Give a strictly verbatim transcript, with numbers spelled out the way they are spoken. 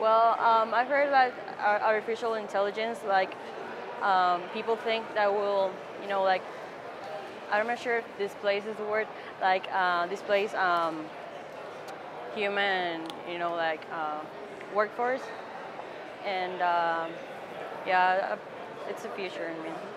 Well, um, I've heard that ar- artificial intelligence, like um, people think that will, you know, like I'm not sure if displace is the word, like uh, displace um, human, you know, like uh, workforce, and um, yeah, uh, it's the future. I mean.